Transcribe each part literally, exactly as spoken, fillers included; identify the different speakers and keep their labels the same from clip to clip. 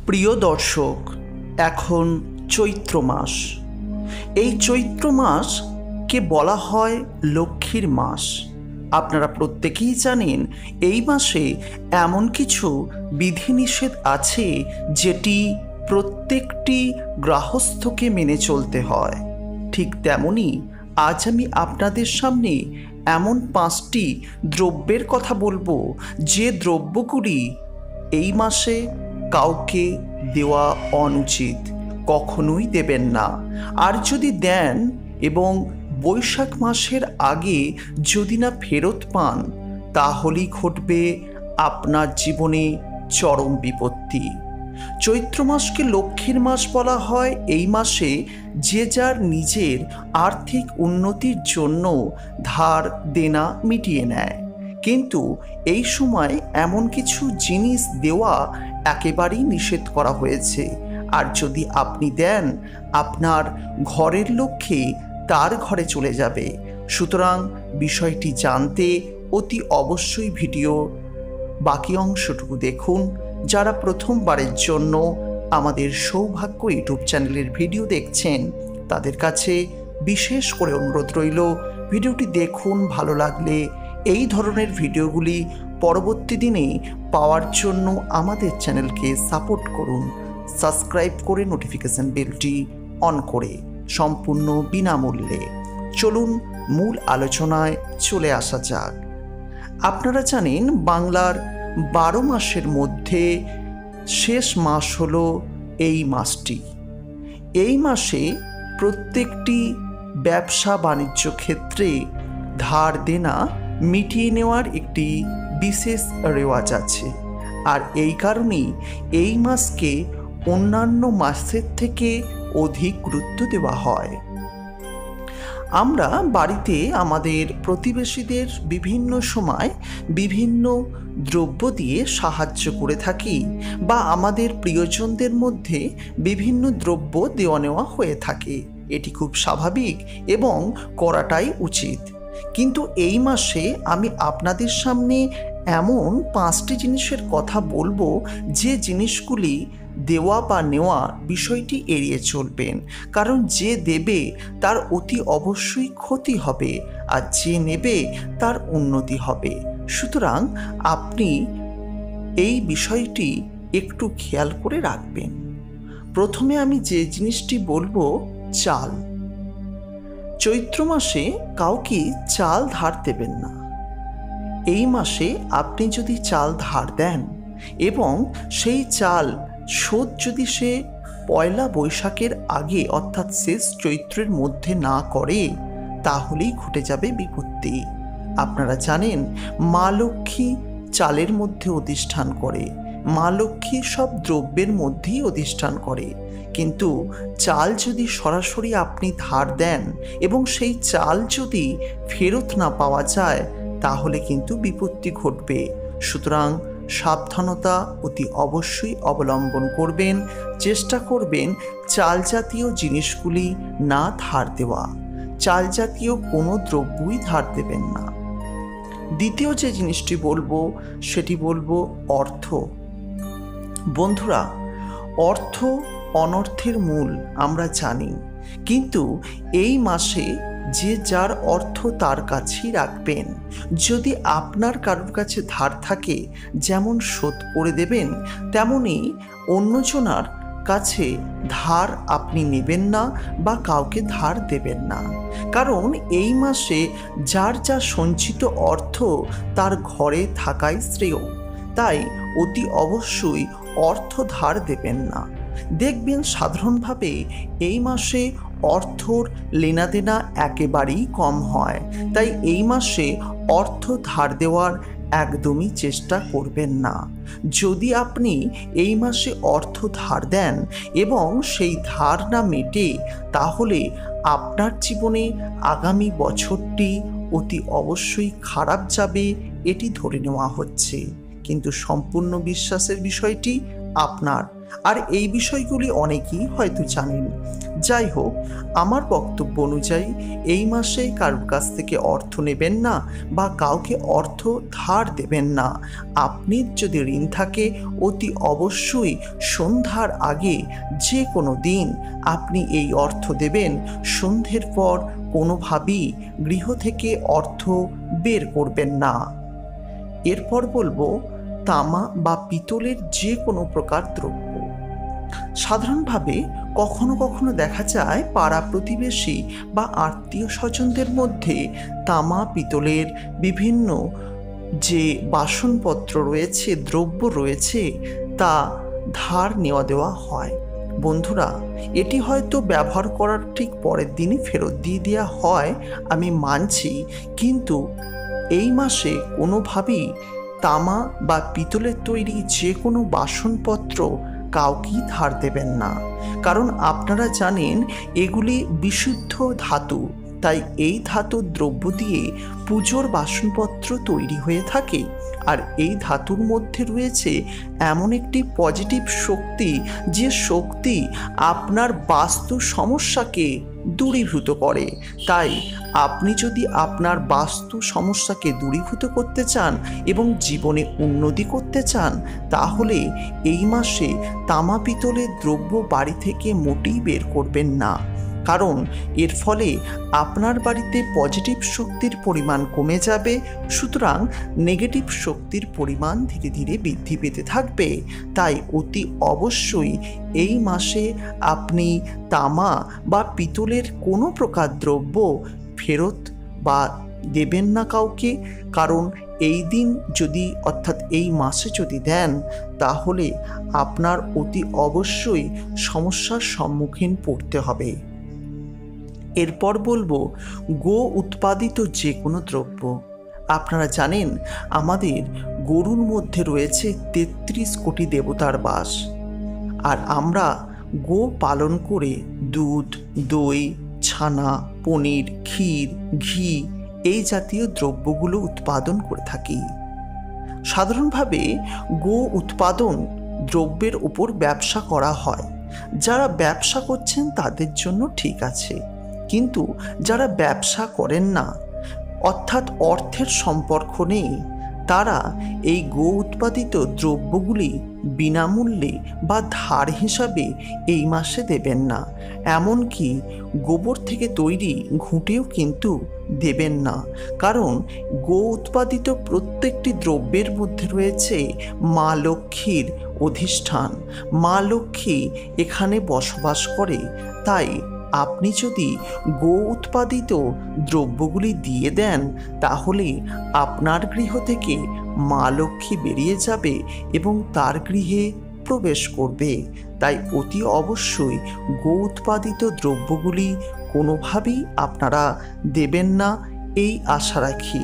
Speaker 1: প্রিয় দর্শক, এখন চৈত্র মাস। এই চৈত্র মাসকে বলা হয় লক্ষ্মীর মাস। আপনারা প্রত্যেকেই জানেন এই মাসে এমন কিছু বিধিনিষেধ আছে যেটি প্রত্যেকটি গৃহস্থকে মেনে চলতে হয়। ঠিক তেমনি আজ আমি আপনাদের সামনে এমন পাঁচটি দ্রব্যের কথা বলবো যে দ্রব্যগুলি এই মাসে কাউকে দেওয়া অনুচিত, কখনোই দেবেন না। আর যদি দেন এবং বৈশাখ মাসের আগে যদি না ফেরত পান, তাহলেই ঘটবে আপনার জীবনে চরম বিপত্তি। চৈত্র মাসকে লক্ষ্মীর মাস বলা হয়। এই মাসে যে যার নিজের আর্থিক উন্নতির জন্য ধার দেনা মিটিয়ে নেয়, কিন্তু এই সময় এমন কিছু জিনিস দেওয়া একেবারেই নিষেধ করা হয়েছে। আর যদি আপনি দেন, আপনার ঘরের লক্ষ্মী তার ঘরে চলে যাবে। সুতরাং বিষয়টি জানতে অতি অবশ্যই ভিডিও বাকি অংশটুকু দেখুন। যারা প্রথমবারের জন্য আমাদের সৌভাগ্য ইউটিউব চ্যানেলের ভিডিও দেখছেন, তাদের কাছে বিশেষ করে অনুরোধ রইল, ভিডিওটি দেখুন। ভালো লাগলে এই ধরনের ভিডিওগুলি পরবর্তী দিনে পাওয়ার জন্য আমাদের চ্যানেলকে সাপোর্ট করুন। সাবস্ক্রাইব করে নোটিফিকেশন বেলটি অন করে, সম্পূর্ণ বিনামূল্যে। চলুন মূল আলোচনায় চলে আসা যাক। আপনারা জানেন বাংলার বারো মাসের মধ্যে শেষ মাস হলো এই মাসটি। এই মাসে প্রত্যেকটি ব্যবসা বাণিজ্য ক্ষেত্রে ধার দেনা মিটিয়ে নেওয়ার একটি বিশেষ রেওয়াজ আছে। আর এই কারণেই এই মাসকে অন্যান্য মাসের থেকে অধিক গুরুত্ব দেওয়া হয়। আমরা বাড়িতে আমাদের প্রতিবেশীদের বিভিন্ন সময় বিভিন্ন দ্রব্য দিয়ে সাহায্য করে থাকি, বা আমাদের প্রিয়জনদের মধ্যে বিভিন্ন দ্রব্য দেওয়া নেওয়া হয়ে থাকে। এটি খুব স্বাভাবিক এবং করাটাই উচিত। কিন্তু এই মাসে আমি আপনাদের সামনে এমন পাঁচটি জিনিসের কথা বলবো যে জিনিসগুলি দেওয়া বা নেওয়া বিষয়টি এড়িয়ে চলবেন। কারণ যে দেবে তার অতি অবশ্যই ক্ষতি হবে, আর যে নেবে তার উন্নতি হবে। সুতরাং আপনি এই বিষয়টি একটু খেয়াল করে রাখবেন। প্রথমে আমি যে জিনিসটি বলবো, চাল। চৈত্র মাসে কাউকে চাল ধার দেবেন না। এই মাসে আপনি যদি চাল ধার দেন এবং সেই চাল শোধ যদি সে পয়লা বৈশাখের আগে অর্থাৎ শেষ চৈত্রের মধ্যে না করে, তাহলেই ঘটে যাবে বিপত্তি। আপনারা জানেন মা লক্ষ্মী চালের মধ্যে অধিষ্ঠান করে, মা লক্ষ্মী সব দ্রব্যের মধ্যেই অধিষ্ঠান করে। কিন্তু চাল যদি সরাসরি আপনি ধার দেন এবং সেই চাল যদি ফেরত না পাওয়া যায়, তাহলে কিন্তু বিপত্তি ঘটবে। সুতরাং সাবধানতা অতি অবশ্যই অবলম্বন করবেন। চেষ্টা করবেন চাল জাতীয় জিনিসগুলি না ধার দেওয়া। চাল জাতীয় কোনো দ্রব্যই ধার দেবেন না। দ্বিতীয় যে জিনিসটি বলবো সেটি বলবো অর্থ। বন্ধুরা, অর্থ অনর্থের মূল আমরা জানি, কিন্তু এই মাসে যে যার অর্থ তার কাছেই রাখবেন। যদি আপনার কারোর কাছে ধার থাকে, যেমন শোধ করে দেবেন, তেমনি অন্যজনার কাছে ধার আপনি নেবেন না বা কাউকে ধার দেবেন না। কারণ এই মাসে যার যা সঞ্চিত অর্থ তার ঘরে থাকাই শ্রেয়। তাই অতি অবশ্যই অর্থ ধার দেবেন না। দেখবেন সাধারণভাবে এই মাসে অর্থর লেনাদেনা একেবারেই কম হয়। তাই এই মাসে অর্থ ধার দেওয়ার একদমই চেষ্টা করবেন না। যদি আপনি এই মাসে অর্থ ধার দেন এবং সেই ধার না মেটে, তাহলে আপনার জীবনে আগামী বছরটি অতি অবশ্যই খারাপ যাবে, এটি ধরে নেওয়া হচ্ছে। কিন্তু সম্পূর্ণ বিশ্বাসের বিষয়টি আপনার। আর এই বিষয়গুলি অনেকেই হয়তো জানেন। যাই হোক, আমার বক্তব্য অনুযায়ী এই মাসে কারোর কাছ থেকে অর্থ নেবেন না বা কাউকে অর্থ ধার দেবেন না। আপনি যদি ঋণ থাকে অতি অবশ্যই সন্ধ্যার আগে যে কোনো দিন আপনি এই অর্থ দেবেন। সন্ধ্যের পর কোনোভাবেই গৃহ থেকে অর্থ বের করবেন না। এরপর বলবো তামা বা পিতলের যে কোনো প্রকার দ্রব্য। সাধারণভাবে কখনো কখনো দেখা যায় পাড়া প্রতিবেশী বা আত্মীয় স্বজনদের মধ্যে তামা পিতলের বিভিন্ন যে বাসনপত্র রয়েছে, দ্রব্য রয়েছে, তা ধার নেওয়া দেওয়া হয়। বন্ধুরা, এটি হয়তো ব্যবহার করার ঠিক পরের দিনই ফেরত দিয়ে দেওয়া হয়, আমি মানছি, কিন্তু এই মাসে কোনোভাবেই তামা বা পিতলের তৈরি যে কোনো বাসনপত্র কাউকেই ধার দেবেন না। কারণ আপনারা জানেন এগুলি বিশুদ্ধ ধাতু, তাই এই ধাতুর দ্রব্য দিয়ে পুজোর বাসনপত্র তৈরি হয়ে থাকে। আর এই ধাতুর মধ্যে রয়েছে এমন একটি পজিটিভ শক্তি, যে শক্তি আপনার বাস্তু সমস্যাকে দূরীভূত করে। তাই আপনি যদি আপনার বাস্তু সমস্যাকে দূরীভূত করতে চান এবং জীবনে উন্নতি করতে চান, তাহলে এই মাসে তামা পিতলের দ্রব্য বাড়ি থেকে মোটেই বের করবেন না। কারণ এর ফলে আপনার বাড়িতে পজিটিভ শক্তির পরিমাণ কমে যাবে, সুতরাং নেগেটিভ শক্তির পরিমাণ ধীরে ধীরে বৃদ্ধি পেতে থাকবে। তাই অতি অবশ্যই এই মাসে আপনি তামা বা পিতলের কোনো প্রকার দ্রব্য ফেরত বা দেবেন না কাউকে। কারণ এই দিন যদি, অর্থাৎ এই মাসে যদি দেন, তাহলে আপনার অতি অবশ্যই সমস্যার সম্মুখীন পড়তে হবে। এরপর বলবো গো উৎপাদিত যে কোনো দ্রব্য। আপনারা জানেন আমাদের গরুর মধ্যে রয়েছে তেত্রিশ কোটি দেবতার বাস, আর আমরা গো পালন করে দুধ, দই, ছানা, পনির, ক্ষীর, ঘি এই জাতীয় দ্রব্যগুলো উৎপাদন করে থাকি। সাধারণভাবে গো উৎপাদন দ্রব্যের উপর ব্যবসা করা হয়। যারা ব্যবসা করছেন তাদের জন্য ঠিক আছে, কিন্তু যারা ব্যবসা করেন না, অর্থাৎ অর্থের সম্পর্ক নেই, তারা এই গো উৎপাদিত দ্রব্যগুলি বিনামূল্যে বা ধার হিসাবে এই মাসে দেবেন না। এমনকি গোবর থেকে তৈরি ঘুঁটেও কিন্তু দেবেন না। কারণ গো উৎপাদিত প্রত্যেকটি দ্রব্যের মধ্যে রয়েছে মা লক্ষ্মীর অধিষ্ঠান। মা লক্ষ্মী এখানে বসবাস করে। তাই আপনি যদি গো উৎপাদিত দ্রব্যগুলি দিয়ে দেন, তাহলে আপনার গৃহ থেকে মা লক্ষ্মী বেরিয়ে যাবে এবং তার গৃহে প্রবেশ করবে। তাই অতি অবশ্যই গো উৎপাদিত দ্রব্যগুলি কোনোভাবেই আপনারা দেবেন না, এই আশা রাখি।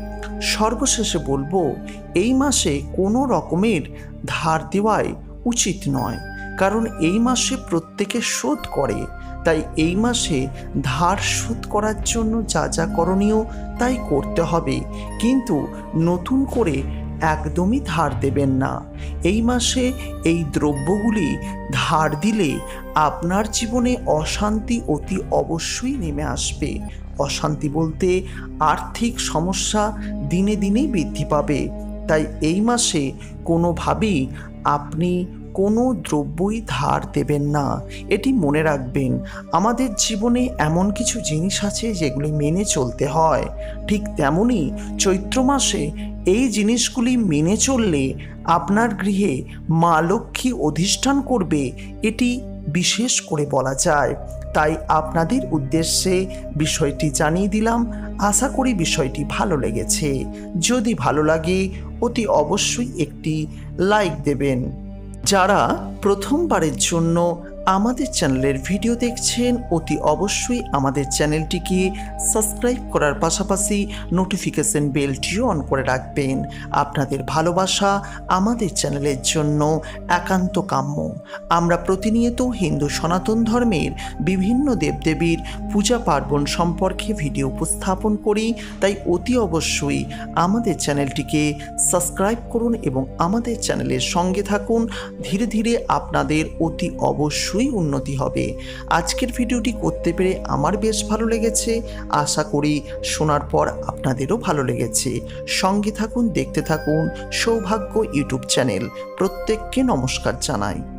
Speaker 1: সর্বশেষে বলবো, এই মাসে কোনো রকমের ধার দেওয়াই উচিত নয়, কারণ এই মাসে প্রত্যেকে শোধ করে। তাই এই মাসে ধার শোধ করার জন্য যা যা করণীয় তাই করতে হবে, কিন্তু নতুন করে একদমই ধার দেবেন না। এই মাসে এই দ্রব্যগুলি ধার দিলে আপনার জীবনে অশান্তি অতি অবশ্যই নেমে আসবে। অশান্তি বলতে আর্থিক সমস্যা দিনে দিনেই বৃদ্ধি পাবে। তাই এই মাসে কোনোভাবেই আপনি কোনো দ্রব্যই ধার দেবেন না, এটি মনে রাখবেন। আমাদের জীবনে এমন কিছু জিনিস আছে যেগুলি মেনে চলতে হয়, ঠিক তেমনি চৈত্র মাসে এই জিনিসগুলি মেনে চললে আপনার গৃহে মা লক্ষ্মী অধিষ্ঠান করবে, এটি বিশেষ করে বলা যায়। তাই আপনাদের উদ্দেশ্যে বিষয়টি জানিয়ে দিলাম। আশা করি বিষয়টি ভালো লেগেছে। যদি ভালো লাগে অতি অবশ্যই একটি লাইক দেবেন। যারা প্রথমবারের জন্য আমাদের চ্যানেলের ভিডিও দেখছেন অতি অবশ্যই আমাদের চ্যানেলটিকে সাবস্ক্রাইব করার পাশাপাশি নোটিফিকেশন বেলটিও অন করে রাখবেন। আপনাদের ভালোবাসা আমাদের চ্যানেলের জন্য একান্ত কাম্য। আমরা প্রতিনিয়ত হিন্দু সনাতন ধর্মের বিভিন্ন দেবদেবীর পূজা পার্বণ সম্পর্কে ভিডিও উপস্থাপন করি, তাই অতি অবশ্যই আমাদের চ্যানেলটিকে সাবস্ক্রাইব করুন এবং আমাদের চ্যানেলের সঙ্গে থাকুন। ধীরে ধীরে আপনাদের অতি অবশ্যই উন্নতি হবে। আজকের ভিডিওটি করতে পেরে আমার বেশ ভালো লেগেছে, আশা করি শোনার পর আপনাদেরও ভালো লেগেছে। সঙ্গে থাকুন, দেখতে থাকুন সৌভাগ্য ইউটিউব চ্যানেল। প্রত্যেককে নমস্কার জানাই।